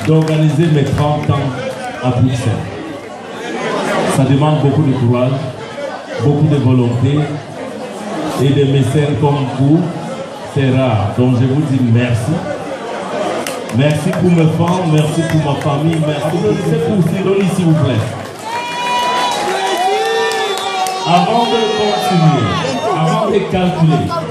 d'organiser mes 30 ans à Bruxelles. Ça demande beaucoup de courage, beaucoup de volonté et des mécènes comme vous, c'est rare. Donc je vous dis merci. Merci pour mes femmes, merci pour ma famille, merci pour Sidonie s'il vous plaît. Avant de continuer, avant de calculer,